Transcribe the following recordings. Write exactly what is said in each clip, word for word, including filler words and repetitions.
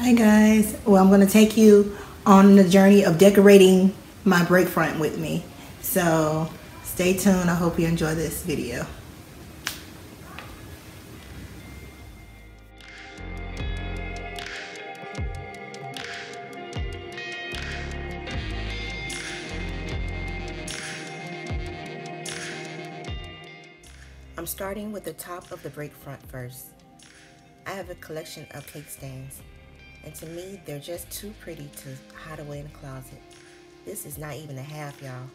Hi guys, well I'm going to take you on the journey of decorating my break front with me. So stay tuned, I hope you enjoy this video. I'm starting with the top of the break front first. I have a collection of cake stands, and to me, they're just too pretty to hide away in the closet. This is not even a half, y'all.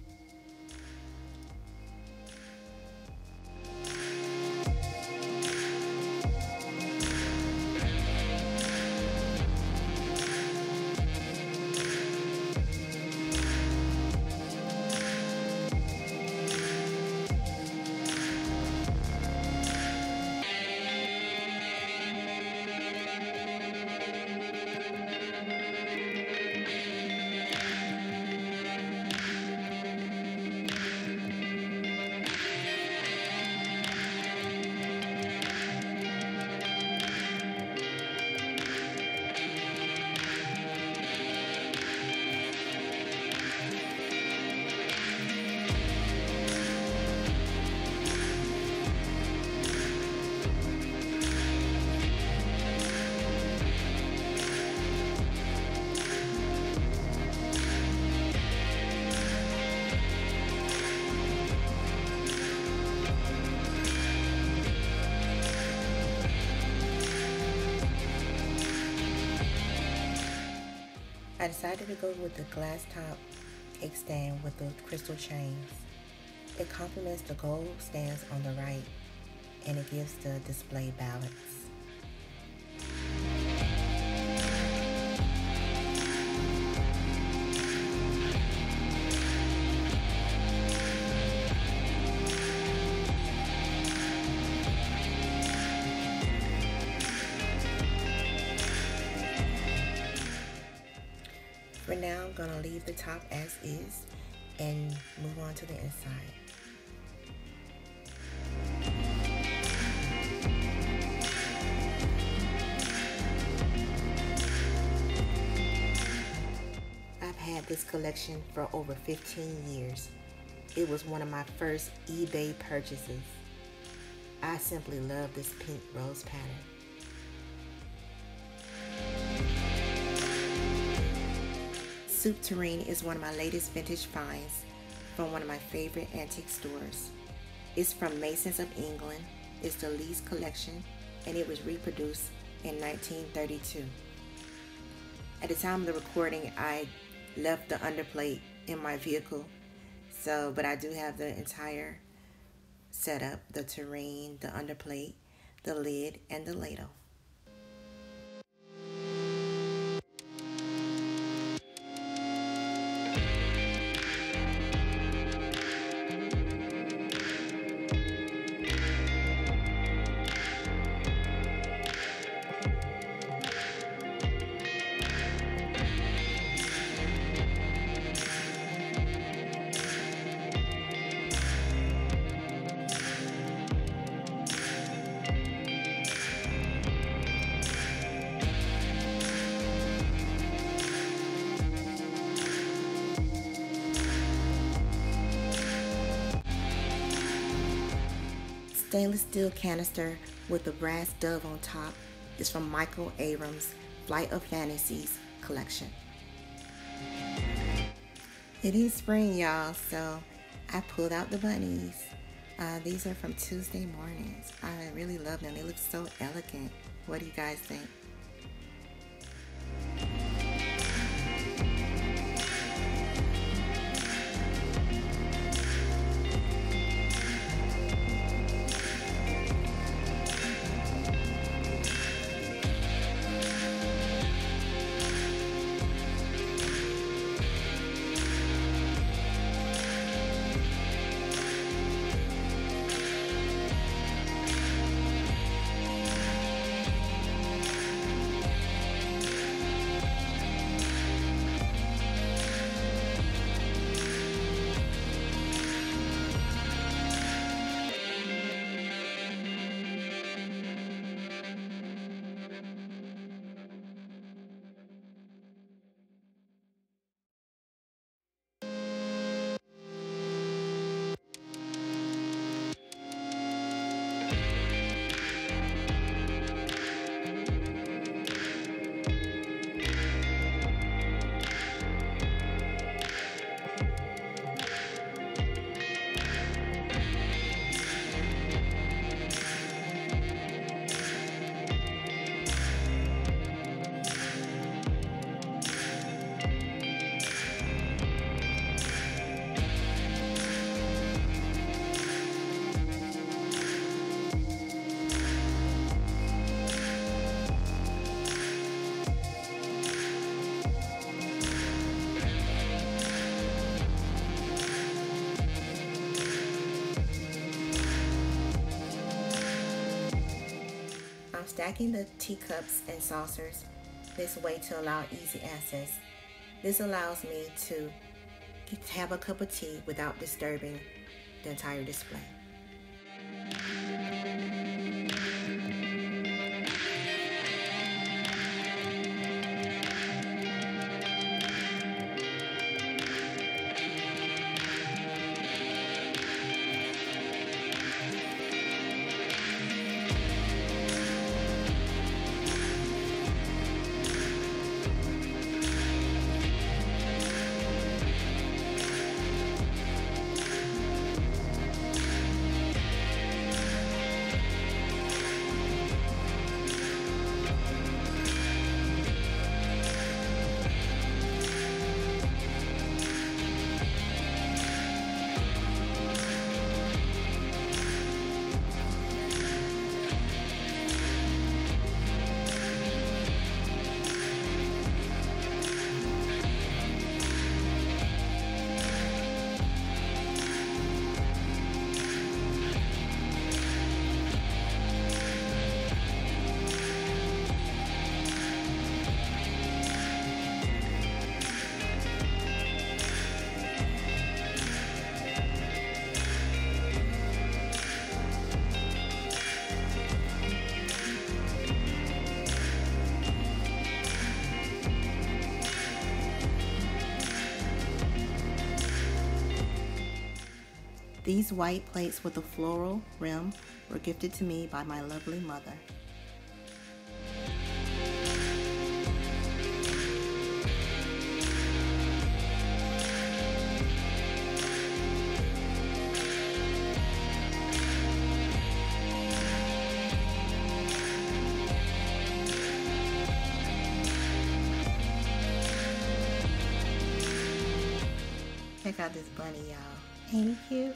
I decided to go with the glass top cake stand with the crystal chains. It complements the gold stands on the right, and it gives the display balance. For now, I'm going to leave the top as is and move on to the inside. I've had this collection for over fifteen years. It was one of my first eBay purchases. I simply love this pink rose pattern. Soup Tureen is one of my latest vintage finds from one of my favorite antique stores. It's from Masons of England. It's the Lee's collection, and it was reproduced in nineteen thirty-two. At the time of the recording, I left the underplate in my vehicle, so but I do have the entire setup: the tureen, the underplate, the lid, and the ladle. Stainless steel canister with a brass dove on top is from Michael Abrams' Flight of Fantasies collection. It is spring, y'all, so I pulled out the bunnies. Uh, these are from Tuesday Mornings. I really love them. They look so elegant. What do you guys think? stacking the teacups and saucers this way to allow easy access. This allows me to have a cup of tea without disturbing the entire display. These white plates with a floral rim were gifted to me by my lovely mother. Check out this bunny, y'all. Ain't he cute?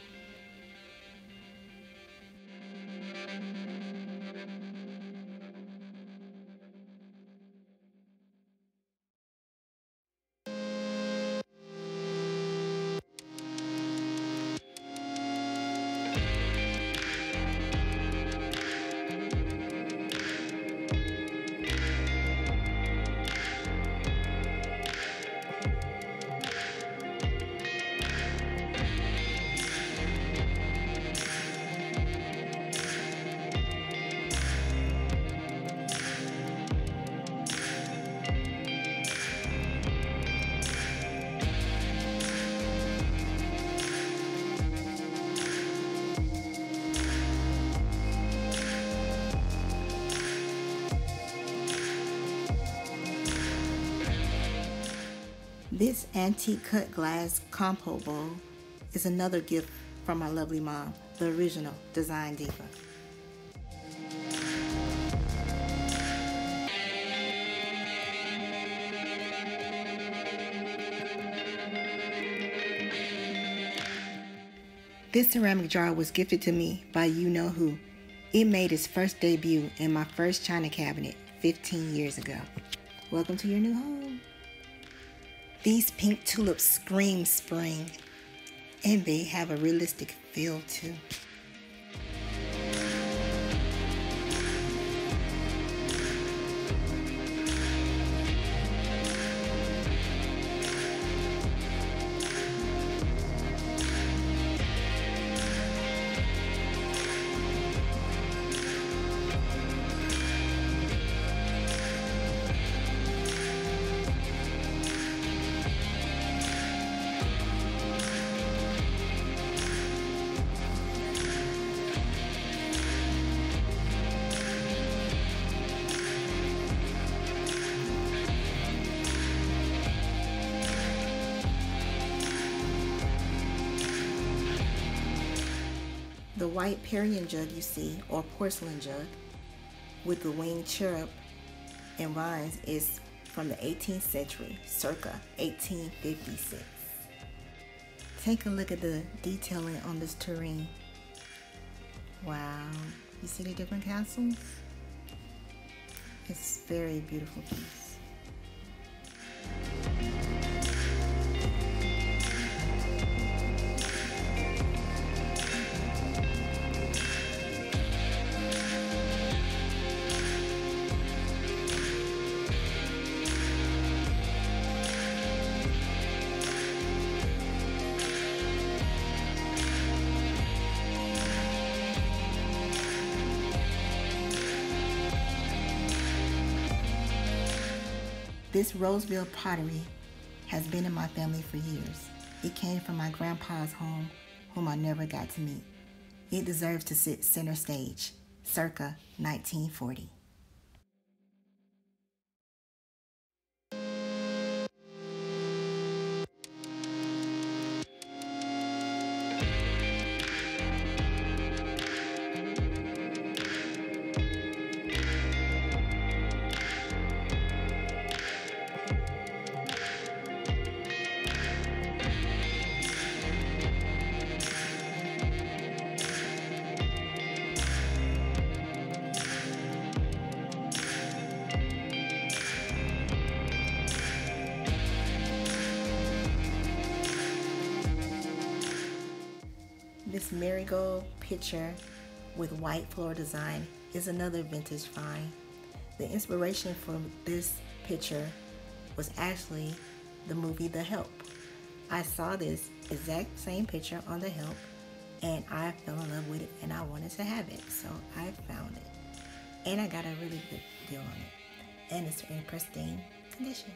This antique cut glass compo bowl is another gift from my lovely mom, the original Design Diva. This ceramic jar was gifted to me by you know who. It made its first debut in my first china cabinet fifteen years ago. Welcome to your new home. These pink tulips scream spring, and they have a realistic feel too. The white Perrier jug you see, or porcelain jug, with the winged cherub and vines is from the eighteenth century, circa eighteen fifty-six. Take a look at the detailing on this tureen. Wow, you see the different castles? It's a very beautiful piece. This Roseville pottery has been in my family for years. It came from my grandpa's home, whom I never got to meet. It deserves to sit center stage, circa nineteen forty. This marigold picture with white floral design is another vintage find. The inspiration for this picture was actually the movie The Help. I saw this exact same picture on The Help and I fell in love with it and I wanted to have it, so I found it. And I got a really good deal on it. And it's in pristine condition.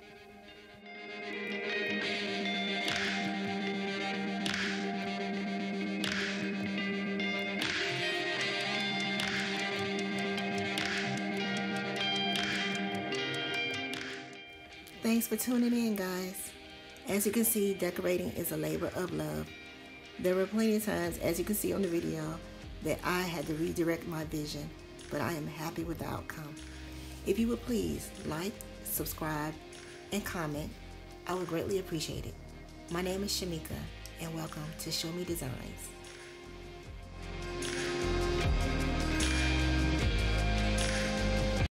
Thanks for tuning in, guys. As you can see, decorating is a labor of love. There were plenty of times, as you can see on the video, that I had to redirect my vision, but I am happy with the outcome. If you would please like, subscribe, and comment, I would greatly appreciate it. My name is Shamika, and welcome to Show Me Designs.